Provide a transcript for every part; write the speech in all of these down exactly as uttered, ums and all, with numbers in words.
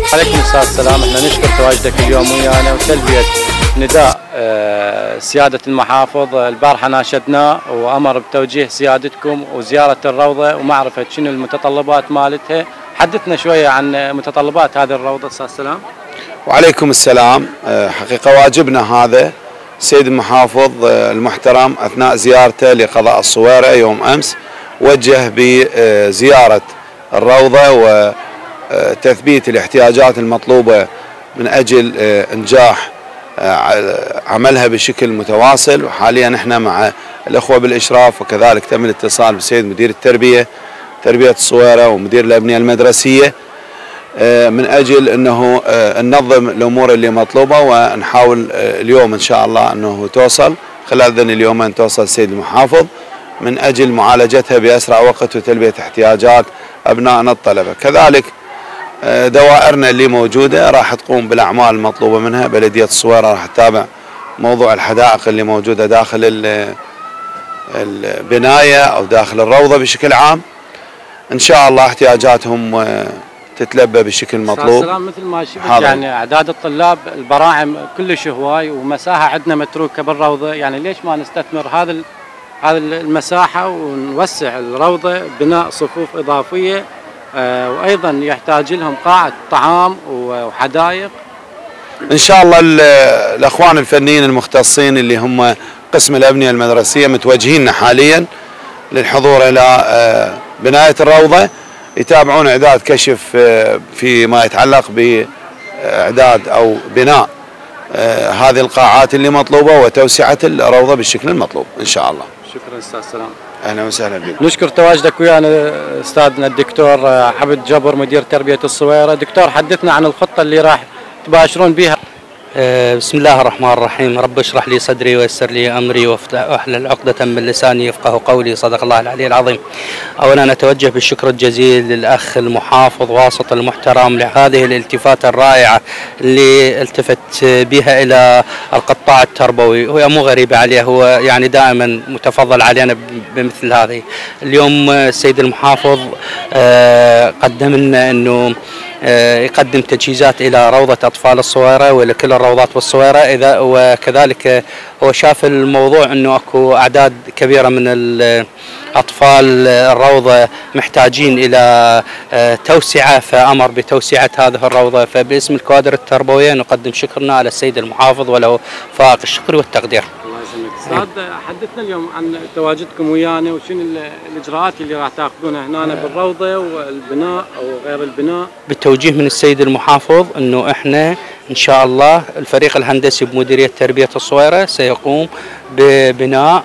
عليكم السلام السلام، احنا نشكر تواجدك اليوم ويانا وتلبية نداء سيادة المحافظ. البارحة ناشدناه وأمر بتوجيه سيادتكم وزيارة الروضة ومعرفة شنو المتطلبات مالتها. حدثنا شوية عن متطلبات هذه الروضة أستاذ سلام. وعليكم السلام. حقيقة واجبنا هذا السيد المحافظ المحترم أثناء زيارته لقضاء الصويرة يوم أمس وجه بزيارة الروضة وتثبيت الاحتياجات المطلوبة من أجل إنجاح عملها بشكل متواصل. وحاليا نحن مع الأخوة بالإشراف وكذلك تم الاتصال بالسيد مدير التربية تربية الصويرة ومدير الأبنية المدرسية من أجل أنه ننظم الأمور اللي مطلوبة ونحاول اليوم إن شاء الله أنه توصل خلال ذن اليومين توصل السيد المحافظ من أجل معالجتها بأسرع وقت وتلبية احتياجات أبنائنا الطلبة. كذلك دوائرنا اللي موجودة راح تقوم بالأعمال المطلوبة منها. بلدية الصويرة راح تتابع موضوع الحدائق اللي موجودة داخل البناية أو داخل الروضة بشكل عام. إن شاء الله احتياجاتهم تتلبى بشكل مطلوب. سلام مثل ما شفت يعني أعداد الطلاب البراعم كلش هواي ومساحة عندنا متروكة بالروضة، يعني ليش ما نستثمر هذا هذا المساحة ونوسع الروضة بناء صفوف إضافية، آه وأيضا يحتاج لهم قاعة طعام وحدائق. إن شاء الله الأخوان الفنيين المختصين اللي هم قسم الأبنية المدرسية متوجهين حاليا للحضور إلى آه بناية الروضة، يتابعون إعداد كشف آه فيما يتعلق بإعداد أو بناء آه هذه القاعات اللي مطلوبة وتوسعة الروضة بالشكل المطلوب إن شاء الله. شكرا أستاذ سلام. أهلا وسهلا بك. نشكر تواجدك ويانا أستاذنا الدكتور عبد جبر مدير تربية الصويرة. دكتور حدثنا عن الخطة اللي راح تباشرون بها. بسم الله الرحمن الرحيم. رب اشرح لي صدري ويسر لي أمري واحلل عقدة من لساني يفقه قولي. صدق الله العلي العظيم. أولا نتوجه بالشكر الجزيل للأخ المحافظ واسط المحترم لهذه الالتفاتة الرائعة اللي التفت بها إلى القطاع التربوي، وهي مو غريبة عليه، هو يعني دائما متفضل علينا بمثل هذه. اليوم السيد المحافظ قدم لنا أنه يقدم تجهيزات إلى روضة أطفال الصويرة ولكل الروضات بالصويرة. إذا وكذلك هو شاف الموضوع أنه أكو أعداد كبيرة من الأطفال الروضة محتاجين إلى توسعة، فأمر بتوسعة هذه الروضة. فباسم الكوادر التربوية نقدم شكرنا على السيد المحافظ وله فائق الشكر والتقدير. أستاذ حدثنا اليوم عن تواجدكم ويانا وشنو الإجراءات اللي راح تاخذونها هنا بالروضة والبناء أو غير البناء. بالتوجيه من السيد المحافظ أنه إحنا إن شاء الله الفريق الهندسي بمديرية تربية الصويرة سيقوم ببناء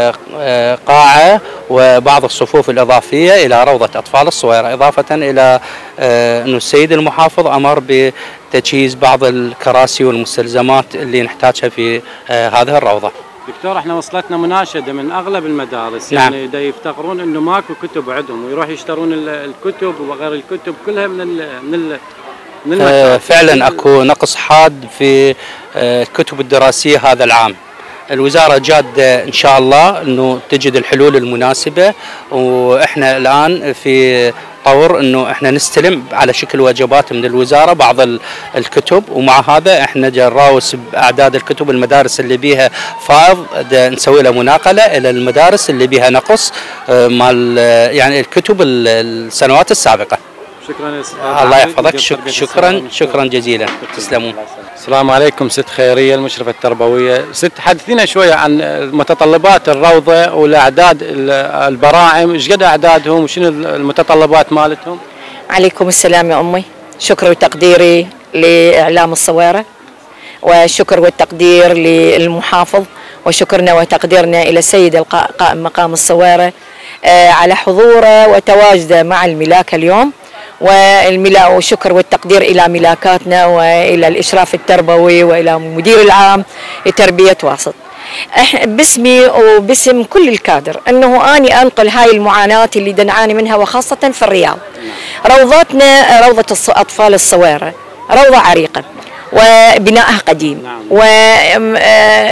قاعة وبعض الصفوف الإضافية إلى روضة أطفال الصويرة، إضافة إلى أنه السيد المحافظ أمر بتجهيز بعض الكراسي والمستلزمات اللي نحتاجها في هذه الروضة. دكتور احنا وصلتنا مناشدة من اغلب المدارس، نعم. يعني دا يفتقرون انه ماكو كتب عندهم ويروح يشترون الكتب وغير الكتب كلها من ال من ال من المكتبات. فعلا اكو نقص حاد في الكتب الدراسية هذا العام. الوزارة جادة ان شاء الله انه تجد الحلول المناسبة، واحنا الان في طور انه احنا نستلم على شكل وجبات من الوزاره بعض الكتب، ومع هذا احنا نراوس باعداد الكتب. المدارس اللي بيها فائض نسوي له مناقله الى المدارس اللي بيها نقص مال يعني الكتب السنوات السابقه. شكرا الله يحفظك. شكرا شكرا جزيلا. تسلمون. السلام عليكم ست خيريه المشرفه التربويه. ست حدثينا شويه عن متطلبات الروضه والاعداد البراعم، ايش قد اعدادهم وشنو المتطلبات مالتهم؟ عليكم السلام يا امي. شكر وتقديري لاعلام الصويرة، والشكر والتقدير للمحافظ، وشكرنا وتقديرنا الى السيد القائم مقام الصويرة على حضوره وتواجده مع الملاكه اليوم، والملا والشكر والتقدير إلى ملاكاتنا وإلى الإشراف التربوي وإلى المدير العام لتربية واسط. باسمي وباسم كل الكادر أنه أني أنقل هاي المعاناة اللي نعاني منها وخاصة في الرياض. روضتنا روضة أطفال الصويرة روضة عريقة وبنائها قديم،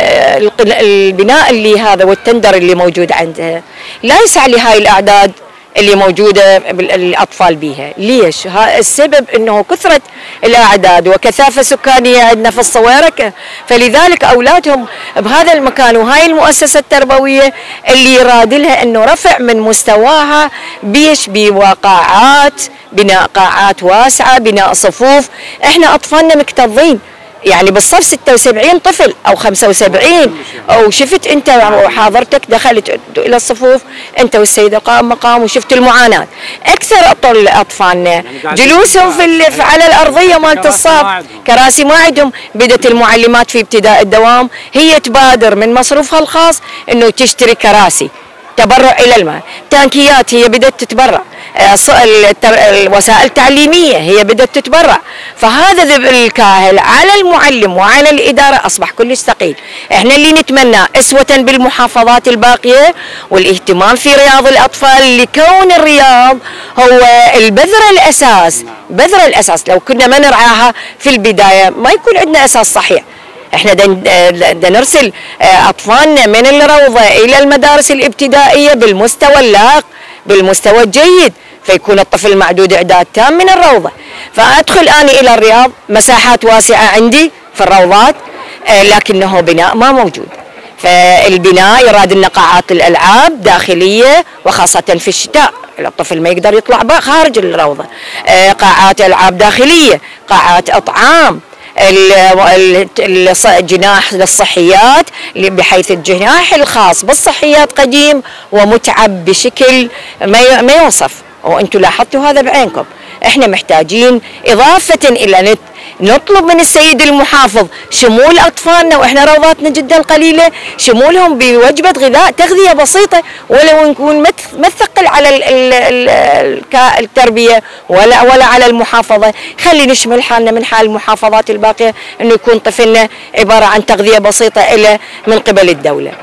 والبناء اللي هذا والتندر اللي موجود عندها لا يسع لهاي الأعداد اللي موجودة الأطفال بيها. ليش؟ السبب أنه كثرة الأعداد وكثافة سكانية عندنا في الصويرة، فلذلك أولادهم بهذا المكان وهاي المؤسسة التربوية اللي يراد لها أنه رفع من مستواها بيش بقاعات، بناء قاعات واسعة، بناء صفوف. احنا أطفالنا مكتظين، يعني بالصف ستة وسبعين طفل او خمسة وسبعين، او شفت انت وحاضرتك دخلت الى الصفوف انت والسيد القائم مقام وشفت المعاناه. اكثر اطفالنا جلوسهم في على الارضيه مالت الصف، كراسي ما عندهم. بدت المعلمات في ابتداء الدوام هي تبادر من مصروفها الخاص انه تشتري كراسي تبرع الى المال، تانكيات هي بدت تتبرع، الوسائل التعليميه هي بدت تتبرع. فهذا ذب الكاهل على المعلم وعلى الاداره اصبح كلش ثقيل. احنا اللي نتمناه اسوه بالمحافظات الباقيه والاهتمام في رياض الاطفال، لكون الرياض هو البذره الاساس، بذره الاساس. لو كنا ما نرعاها في البدايه ما يكون عندنا اساس صحيح. احنا دا نرسل اطفالنا من الروضه الى المدارس الابتدائيه بالمستوى اللائق، بالمستوى الجيد، فيكون الطفل معدود اعداد تام من الروضه. فادخل انا الى الرياض، مساحات واسعه عندي في الروضات، لكنه بناء ما موجود. فالبناء يراد لنا قاعات الالعاب داخليه، وخاصه في الشتاء الطفل ما يقدر يطلع خارج الروضه. قاعات العاب داخليه، قاعات اطعام، الجناح للصحيات، بحيث الجناح الخاص بالصحيات قديم ومتعب بشكل ما يوصف، وانتم لاحظتوا هذا بعينكم. احنا محتاجين اضافه الى نطلب من السيد المحافظ شمول اطفالنا، واحنا روضاتنا جدا قليله، شمولهم بوجبه غذاء تغذيه بسيطه، ولو نكون ما تثقل على التربيه ولا ولا على المحافظه. خلي نشمل حالنا من حال المحافظات الباقيه، انه يكون طفلنا عباره عن تغذيه بسيطه الى من قبل الدوله.